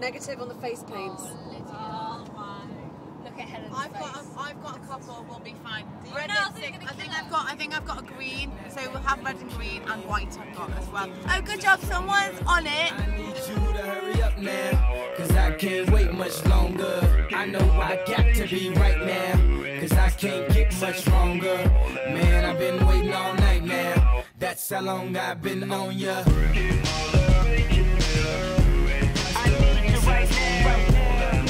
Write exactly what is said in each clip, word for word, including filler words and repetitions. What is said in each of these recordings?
Negative on the face paints. Oh, Lydia. Look at Helen's I've face. got, a, I've got a couple. We'll be fine. Red No, I was lipstick. gonna I think kill I've got. I think I've got a green. So we'll have red and green and white. I've got as well. Oh, good job. Someone's on it. I need you to hurry up now, cause I can't wait much longer. I know I got to be right now, cause I can't get much longer. Man, I've been waiting all night now. That's how long I've been on ya. I need you right now.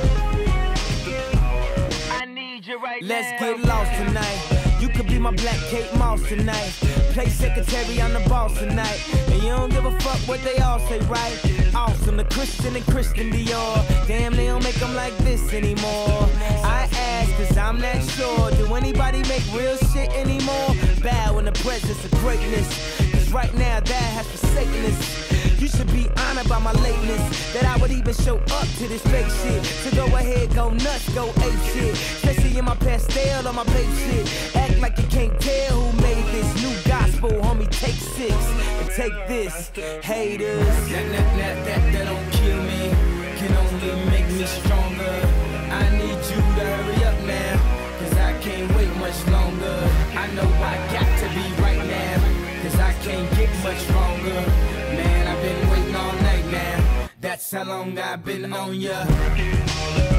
I need you right now. Let's get lost tonight. You could be my black Kate Moss tonight. Play secretary, I'm the boss tonight. And you don't give a fuck what they all say, right? Awesome, the Christian and Christian Dior. Damn, they don't make them like this anymore. I ask, cause I'm not sure. Do anybody make real shit anymore? Bow in the presence of greatness, cause right now that has forsaken us. You should be honored by my lateness, that I would even show up to this fake shit. So go ahead, go nuts, go ape shit. Especially in my pastel on my babe shit. Act like you can't tell who made this new gospel, homie. Take six and take this, haters. That, that, that, that, that don't kill me, can only make me stronger. I need you to hurry up now, cause I can't wait much longer. I know I got to be right now, cause I can't get much longer. Man, I've been waiting all night now. That's how long I've been on ya.